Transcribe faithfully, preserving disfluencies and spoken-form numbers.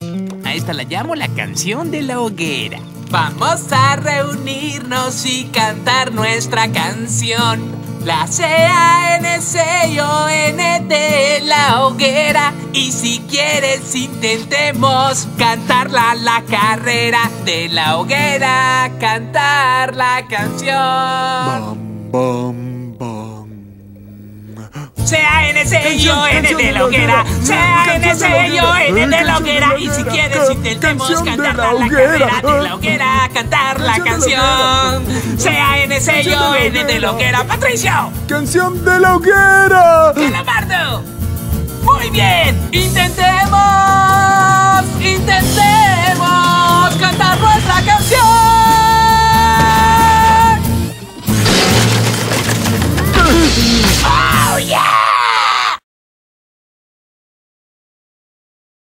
A esta la llamo la canción de la hoguera. Vamos a reunirnos y cantar nuestra canción. La C A N C I O N de la hoguera. Y si quieres intentemos cantarla la carrera de la hoguera, cantar la canción. Bam, bam, bam. C A N C I O N de la hoguera. C A N C I O N de la hoguera. Y si quieres intentemos cantarla la carrera de la hoguera, cantar la canción. C A N C I O N de la hoguera. ¡Patricio! ¡Canción de la hoguera! ¡Calamardo! ¡Muy bien! ¡Intentemos!